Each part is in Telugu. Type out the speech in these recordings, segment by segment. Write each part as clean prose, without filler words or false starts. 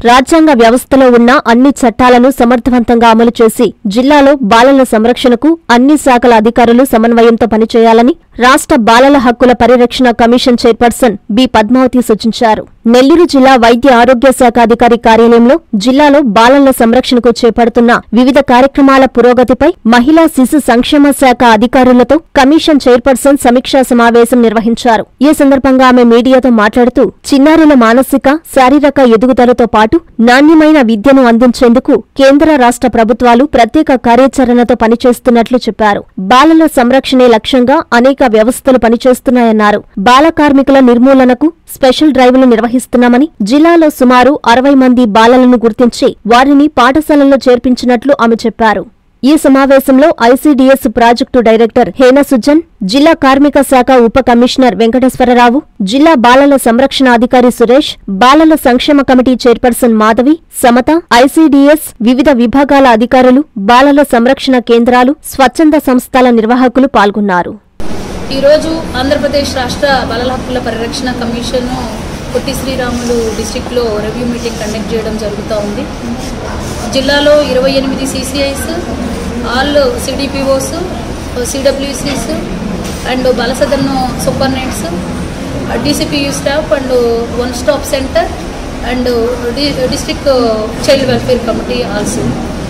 రాజ్యాంగ వ్యవస్థలో ఉన్న అన్ని చట్టాలను సమర్థవంతంగా అమలు చేసి జిల్లాలో బాలల సంరక్షణకు అన్ని శాఖల అధికారులు సమన్వయంతో పనిచేయాలని రాష్ట్ర బాలల హక్కుల పరిరక్షణ కమిషన్ చైర్పర్సన్ బి పద్మావతి సూచించారు. నెల్లూరు జిల్లా వైద్య ఆరోగ్య శాఖ అధికారి కార్యాలయంలో జిల్లాలో బాలల సంరక్షణకు చేపడుతున్న వివిధ కార్యక్రమాల పురోగతిపై మహిళా శిశు సంక్షేమ శాఖ అధికారులతో కమిషన్ చైర్పర్సన్ సమీక్షా సమావేశం నిర్వహించారు. ఈ సందర్భంగా ఆమె మీడియాతో మాట్లాడుతూ చిన్నారుల మానసిక, శారీరక ఎదుగుదలతో పాటు నాణ్యమైన విద్యను అందించేందుకు కేంద్ర రాష్ట్ర ప్రభుత్వాలు ప్రత్యేక కార్యాచరణతో పనిచేస్తున్నట్లు చెప్పారు. బాలల సంరక్షణే లక్ష్యంగా అనేక వ్యవస్థలు పనిచేస్తున్నాయన్నారు. బాల కార్మికుల నిర్మూలనకు స్పెషల్ డ్రైవ్లు నిర్వహిస్తున్నామని, జిల్లాలో సుమారు 60 మంది బాలలను గుర్తించి వారిని పాఠశాలల్లో చేర్పించినట్లు ఆమె చెప్పారు. ఈ సమావేశంలో ICDS project director Hena Sujan, జిల్లా కార్మిక శాఖ ఉప కమిషనర్ వెంకటేశ్వరరావు, జిల్లా బాలల సంరక్షణ అధికారి సురేష్, బాలల సంక్షేమ committee chairperson Madhavi, Samata, ICDS వివిధ విభాగాల అధికారులు, బాలల సంరక్షణ కేంద్రాలు, స్వచ్ఛంద సంస్థల నిర్వాహకులు పాల్గొన్నారు. ఈరోజు ఆంధ్రప్రదేశ్ రాష్ట్ర బాలల హక్కుల పరిరక్షణ కమిషన్ పొట్టి శ్రీరాములు డిస్టిక్లో రివ్యూ మీటింగ్ కండక్ట్ చేయడం జరుగుతూ ఉంది. జిల్లాలో 28 CCIs, all CDPOs, CWCs and Balasadan superintendents, DCPU staff and one stop centre and district child welfare committee also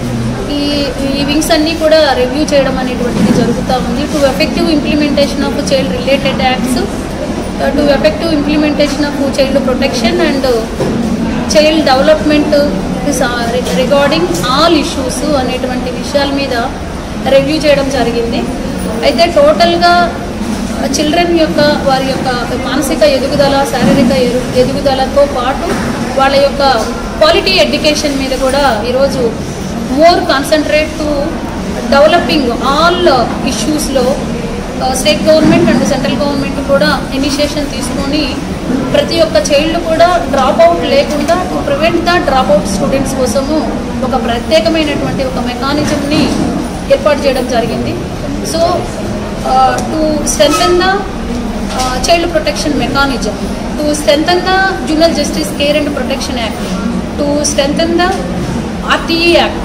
ఈ వింగ్స్ అన్నీ కూడా రివ్యూ చేయడం అనేటువంటిది జరుగుతూ ఉంది. To effective implementation of child related acts, to effective implementation of child protection and child development regarding all issues అనేటువంటి విషయాల మీద రివ్యూ చేయడం జరిగింది. అయితే టోటల్గా చిల్డ్రన్ యొక్క వారి యొక్క మానసిక ఎదుగుదల, శారీరక ఎదుగుదలతో పాటు వాళ్ళ యొక్క క్వాలిటీ ఎడ్యుకేషన్ మీద కూడా ఈరోజు more concentrate to developing all ఇష్యూస్లో state government and central government కూడా ఇనిషియేషన్ తీసుకొని ప్రతి ఒక్క చైల్డ్ కూడా డ్రాప్ అవుట్ లేకుండా to prevent the drop out students కోసము ఒక ప్రత్యేకమైనటువంటి ఒక మెకానిజంని ఏర్పాటు చేయడం జరిగింది. So to strengthen the child protection mechanism, to strengthen the junior justice care and protection act, to strengthen the RTE act,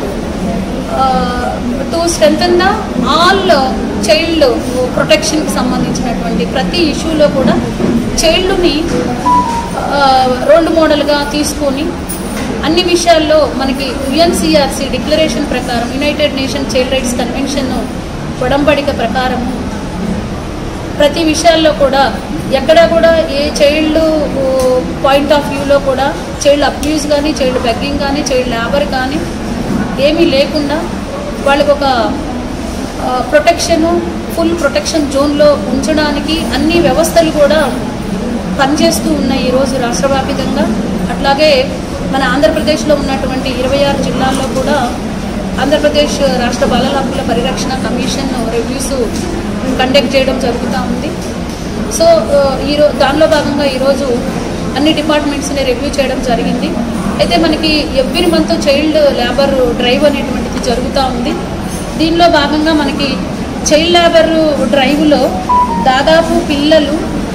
to strengthen the all child ప్రొటెక్షన్కి సంబంధించినటువంటి ప్రతి ఇష్యూలో కూడా చైల్డ్ని రోల్ మోడల్గా తీసుకొని అన్ని విషయాల్లో మనకి UNCRC డిక్లరేషన్ ప్రకారం, united nation child rights convention ఒడంబడిక ప్రకారం ప్రతి విషయాల్లో కూడా ఎక్కడ కూడా ఏ చైల్డ్ పాయింట్ ఆఫ్ వ్యూలో కూడా చైల్డ్ అబ్యూస్ కానీ, చైల్డ్ బెగ్గింగ్ కానీ, చైల్డ్ లేబర్ కానీ ఏమీ లేకుండా వాళ్ళకు ఒక ప్రొటెక్షను, ఫుల్ ప్రొటెక్షన్ జోన్లో ఉంచడానికి అన్ని వ్యవస్థలు కూడా పనిచేస్తూ ఉన్నాయి ఈరోజు రాష్ట్రవ్యాప్తంగా. అట్లాగే మన ఆంధ్రప్రదేశ్లో ఉన్నటువంటి 26 జిల్లాల్లో కూడా ఆంధ్రప్రదేశ్ రాష్ట్ర బాలల హక్కుల పరిరక్షణ కమిషన్ రివ్యూస్ కండక్ట్ చేయడం జరుగుతూ ఉంది. సో దానిలో భాగంగా ఈరోజు అన్ని డిపార్ట్మెంట్స్ని రివ్యూ చేయడం జరిగింది. అయితే మనకి every month child labour drive అనేటువంటిది జరుగుతూ ఉంది. దీనిలో భాగంగా మనకి చైల్డ్ లేబర్ డ్రైవ్లో దాదాపు పిల్లలు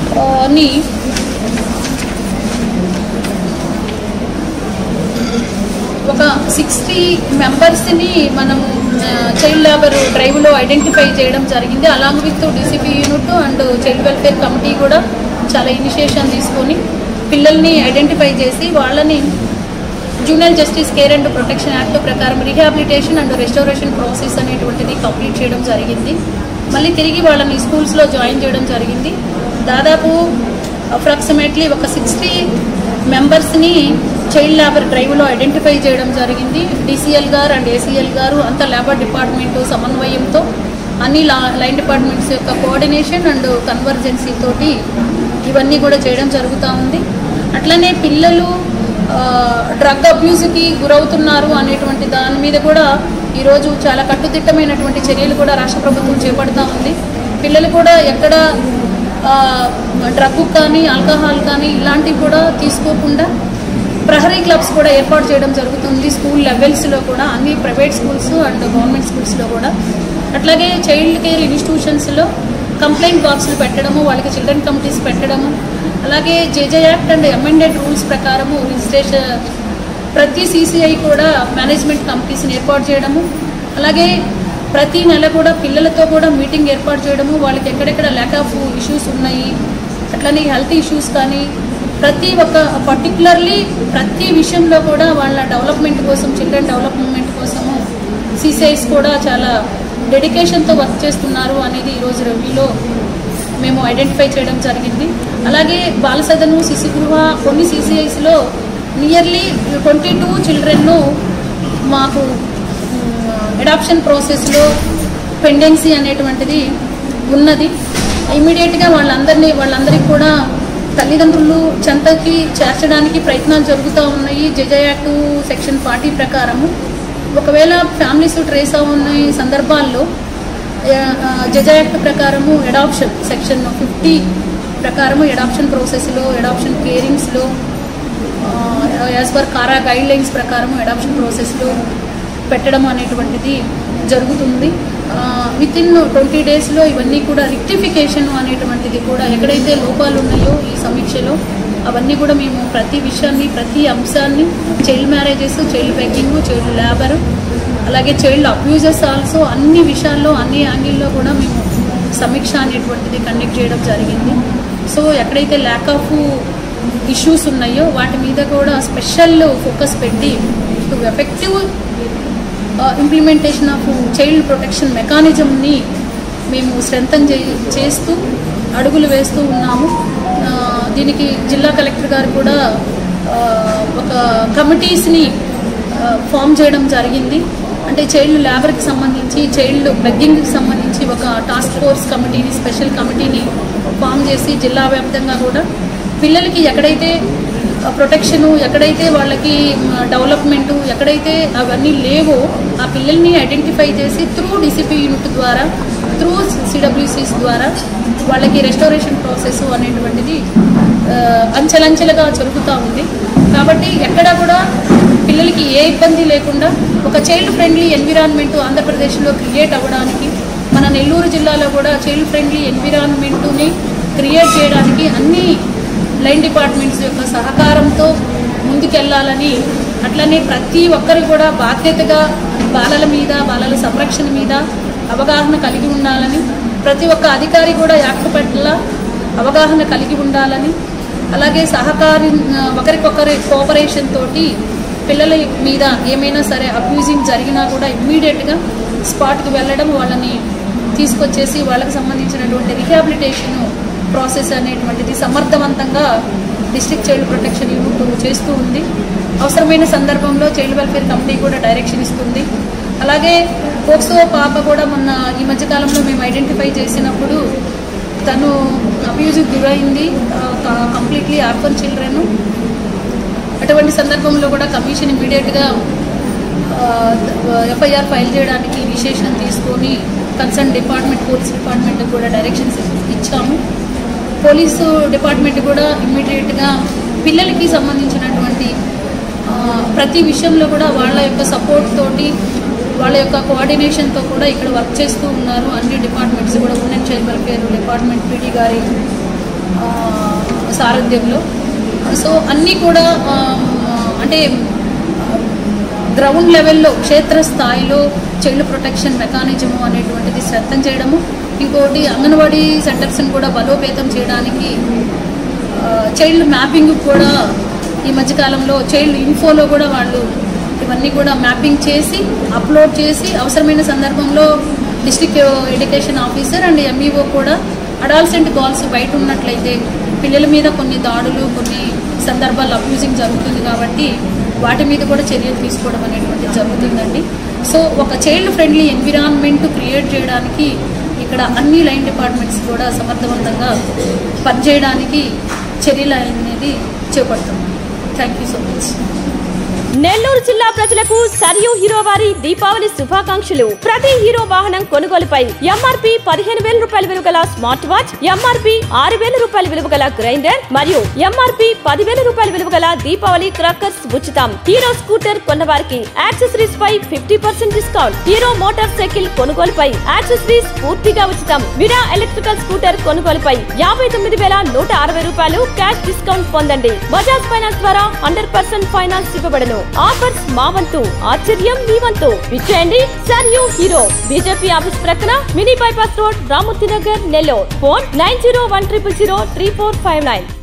ఒక 60 మెంబర్స్ని మనం చైల్డ్ లేబర్ డ్రైవ్లో ఐడెంటిఫై చేయడం జరిగింది. Along with DCP unit and child welfare committee కూడా చాలా ఇనిషియేషన్ తీసుకొని పిల్లల్ని ఐడెంటిఫై చేసి వాళ్ళని junior justice care and protection act ప్రకారం రీహాబిలిటేషన్ అండ్ రెస్టోరేషన్ ప్రాసెస్ అనేటువంటిది కంప్లీట్ చేయడం జరిగింది. మళ్ళీ తిరిగి వాళ్ళని స్కూల్స్లో జాయిన్ చేయడం జరిగింది. దాదాపు అప్రాక్సిమేట్లీ ఒక 60 మెంబర్స్ని చైల్డ్ లేబర్ డ్రైవ్లో ఐడెంటిఫై చేయడం జరిగింది. DCL గారు అండ్ ACL గారు అంతా లేబర్ డిపార్ట్మెంటు సమన్వయంతో అన్ని లైన్ డిపార్ట్మెంట్స్ యొక్క కోఆర్డినేషన్ అండ్ కన్వర్జెన్సీ తోటి ఇవన్నీ కూడా చేయడం జరుగుతూ ఉంది. అట్లనే పిల్లలు డ్రగ్ అబ్యూస్కి గురవుతున్నారు అనేటువంటి దాని మీద కూడా ఈరోజు చాలా కట్టుదిట్టమైనటువంటి చర్యలు కూడా రాష్ట్ర ప్రభుత్వం చేపడుతూ ఉంది. పిల్లలు కూడా ఎక్కడ డ్రగ్ కానీ, ఆల్కహాల్ కానీ ఇలాంటివి కూడా తీసుకోకుండా ప్రహరీ క్లబ్స్ కూడా ఏర్పాటు చేయడం జరుగుతుంది స్కూల్ లెవెల్స్లో కూడా, అన్ని ప్రైవేట్ స్కూల్స్ అండ్ గవర్నమెంట్ స్కూల్స్లో కూడా. అట్లాగే చైల్డ్ కేర్ ఇన్స్టిట్యూషన్స్లో కంప్లైంట్ బాక్సులు పెట్టడము, వాళ్ళకి చిల్డ్రన్ కమిటీస్ పెట్టడము, అలాగే JJ act and amended rules ప్రకారము రిజిస్ట్రేషన్ ప్రతి CCI కూడా మేనేజ్మెంట్ కమిటీస్ని ఏర్పాటు చేయడము, అలాగే ప్రతి నెల కూడా పిల్లలతో కూడా మీటింగ్ ఏర్పాటు చేయడము, వాళ్ళకి ఎక్కడెక్కడ ల్యాక్ ఆఫ్ ఇష్యూస్ ఉన్నాయి, అట్లనే హెల్త్ ఇష్యూస్ కానీ ప్రతి ఒక్క పర్టికులర్లీ ప్రతి విషయంలో కూడా వాళ్ళ డెవలప్మెంట్ కోసం, చిల్డ్రన్ డెవలప్మెంట్ కోసము CCIs కూడా చాలా డెడికేషన్తో వర్క్ చేస్తున్నారు అనేది ఈరోజు రివ్యూలో మేము ఐడెంటిఫై చేయడం జరిగింది. అలాగే బాలసదను, శిశుగృహ కొన్ని CCIsలో నియర్లీ 22 చిల్డ్రన్ను మాకు అడాప్షన్ ప్రాసెస్లో పెండెన్సీ అనేటువంటిది ఉన్నది. ఇమీడియట్గా వాళ్ళందరికీ కూడా తల్లిదండ్రులు చెంతకి చేర్చడానికి ప్రయత్నాలు జరుగుతూ ఉన్నాయి. జెజా యాక్ట్ సెక్షన్ 40 ప్రకారము ఒకవేళ ఫ్యామిలీస్ ట్రేస్ ఉన్న సందర్భాల్లో జెజా యాక్ట్ ప్రకారము అడాప్షన్ సెక్షన్ 50 ప్రకారము అడాప్షన్ ప్రాసెస్లో, అడాప్షన్ కేరింగ్స్లో as per CARA guidelines ప్రకారము అడాప్షన్ ప్రాసెస్లో పెట్టడం అనేటువంటిది జరుగుతుంది. విత్ ఇన్ 20 డేస్లో ఇవన్నీ కూడా రెక్టిఫికేషన్ అనేటువంటిది కూడా ఎక్కడైతే లోపాలు ఉన్నాయో ఈ సమీక్షలో అవన్నీ కూడా మేము ప్రతి విషయాన్ని, ప్రతి అంశాన్ని, child marriages, child begging, child labour, అలాగే చైల్డ్ అబ్యూజెస్ ఆల్సో అన్ని విషయాల్లో, అన్ని యాంగిల్లో కూడా మేము సమీక్ష అనేటువంటిది కండక్ట్ చేయడం జరిగింది. సో ఎక్కడైతే ల్యాక్ ఆఫ్ ఇష్యూస్ ఉన్నాయో వాటి మీద కూడా స్పెషల్ ఫోకస్ పెట్టి effective implementation of child protection మెకానిజంని మేము స్ట్రెంథన్ చేస్తూ అడుగులు వేస్తూ ఉన్నాము. దీనికి జిల్లా కలెక్టర్ గారు కూడా ఒక కమిటీస్ని ఫామ్ చేయడం జరిగింది. అంటే చైల్డ్ లేబర్కి సంబంధించి, చైల్డ్ బెగ్గింగ్కి సంబంధించి ఒక టాస్క్ ఫోర్స్ కమిటీని, స్పెషల్ కమిటీని ఫామ్ చేసి జిల్లా వ్యాప్తంగా కూడా పిల్లలకి ఎక్కడైతే ప్రొటెక్షను, ఎక్కడైతే వాళ్ళకి డెవలప్మెంటు, ఎక్కడైతే అవన్నీ లేవో ఆ పిల్లల్ని ఐడెంటిఫై చేసి త్రూ DCP యూనిట్ ద్వారా, త్రూ CWCs ద్వారా వాళ్ళకి రెస్టోరేషన్ ప్రాసెస్ అనేటువంటిది అంచెలంచెలుగా జరుగుతూ ఉంది. కాబట్టి ఎక్కడ కూడా పిల్లలకి ఏ ఇబ్బంది లేకుండా ఒక చైల్డ్ ఫ్రెండ్లీ ఎన్విరాన్మెంట్ ఆంధ్రప్రదేశ్లో క్రియేట్ అవ్వడానికి, మన నెల్లూరు జిల్లాలో కూడా చైల్డ్ ఫ్రెండ్లీ ఎన్విరాన్మెంట్ని క్రియేట్ చేయడానికి అన్ని లైన్ డిపార్ట్మెంట్స్ యొక్క సహకారంతో ముందుకెళ్లాలని, అట్లనే ప్రతి ఒక్కరు కూడా బాధ్యతగా బాలల మీద, బాలల సంరక్షణ మీద అవగాహన కలిగి ఉండాలని, ప్రతి ఒక్క అధికారి కూడా యాక్ట్ పట్ల అవగాహన కలిగి ఉండాలని, అలాగే ఒకరికొకరి కోఆపరేషన్ తోటి పిల్లల మీద ఏమైనా సరే అబ్యూజింగ్ జరిగినా కూడా ఇమ్మీడియట్గా స్పాట్కి వెళ్ళడం, వాళ్ళని తీసుకొచ్చేసి వాళ్ళకి సంబంధించినటువంటి రిహాబిలిటేషన్ ప్రాసెస్ అనేటువంటిది సమర్థవంతంగా డిస్ట్రిక్ట్ చైల్డ్ ప్రొటెక్షన్ యూనిట్ చేస్తూ ఉంది. అవసరమైన సందర్భంలో చైల్డ్ వెల్ఫేర్ కమిటీ కూడా డైరెక్షన్ ఇస్తుంది. అలాగే పోక్సో పాప కూడా మొన్న ఈ మధ్యకాలంలో మేము ఐడెంటిఫై చేసినప్పుడు తను అబ్యూజ్కి గురైంది, కంప్లీట్లీ ఆర్ఫన్ చిల్డ్రన్. అటువంటి సందర్భంలో కూడా కమిషన్ ఇమీడియట్గా FIR ఫైల్ చేయడానికి ఇనిషియేషన్ తీసుకొని కన్సర్న్ డిపార్ట్మెంట్, పోలీస్ డిపార్ట్మెంట్కి కూడా డైరెక్షన్స్ ఇచ్చాము. పోలీసు డిపార్ట్మెంట్ కూడా ఇమ్మీడియట్గా పిల్లలకి సంబంధించినటువంటి ప్రతి విషయంలో కూడా వాళ్ళ యొక్క సపోర్ట్ తోటి, వాళ్ళ యొక్క కోఆర్డినేషన్తో కూడా ఇక్కడ వర్క్ చేస్తూ ఉన్నారు. అన్ని డిపార్ట్మెంట్స్ కూడా women and child welfare department PD గారి సారథ్యంలో. సో అన్నీ కూడా అంటే గ్రౌండ్ లెవెల్లో, క్షేత్రస్థాయిలో చైల్డ్ ప్రొటెక్షన్ మెకానిజము అనేటువంటిది శ్రద్ధం చేయడము. ఇంకోటి అంగన్వాడీ సెంటర్స్ని కూడా బలోపేతం చేయడానికి చైల్డ్ మ్యాపింగ్ కూడా ఈ మధ్యకాలంలో చైల్డ్ ఇన్ఫోలో కూడా వాళ్ళు ఇవన్నీ కూడా మ్యాపింగ్ చేసి అప్లోడ్ చేసి అవసరమైన సందర్భంలో district education officer and MEO కూడా అడాల్సెంట్ కాల్స్ బయట ఉన్నట్లయితే పిల్లల మీద కొన్ని దాడులు, కొన్ని సందర్భాల్లో అబ్యూజింగ్ జరుగుతుంది కాబట్టి వాటి మీద కూడా చర్యలు తీసుకోవడం అనేటువంటిది జరుగుతుందండి. సో ఒక చైల్డ్ ఫ్రెండ్లీ ఎన్విరాన్మెంట్ క్రియేట్ చేయడానికి ఇక్కడ అన్ని లైన్ డిపార్ట్మెంట్స్ కూడా సమర్థవంతంగా పనిచేయడానికి చర్యలు అనేది చేపడతాం. Thank you so much. Nellore జిల్లా ప్రజలకు సరియు హీరో వారి దీపావళి శుభాకాంక్షలు. ప్రతి హీరో వాహనం కొనుగోలుపై MRP 15,000 రూపాయల విలువ గల స్మార్ట్ వాచ్, MRP 6,000 రూపాయల విలువ గల గ్రైండర్ మరియు MRP 10,000 రూపాయల విలువ గల దీపావళి క్రాకర్స్ ఉచితం. హీరో స్కూటర్ కొన్నవారికి యాక్సెసరీస్ పై 50% డిస్కౌంట్. హీరో మోటార్ సైకిల్ కొనుగోలుపై యాక్సెసరీస్ పూర్తిగా ఉచితం. విరా ఎలక్ట్రికల్ స్కూటర్ కొనుగోలుపై 59,160 రూపాయలు క్యాష్ డిస్కౌంట్ పొందండి. బజాజ్ ఫైనాన్స్ ద్వారా 100% ఫైనాన్స్ ఇవ్వబడను. ఆఫర్స్ మా వంతు, ఆశ్చర్యం మీ వంతు. విచ్చేయండి సరియు హీరో, బీజేపీ ఆఫీస్ ప్రక్కన, mini bypass road, Ramurthy Nagar, Nellore. Phone 9010003459.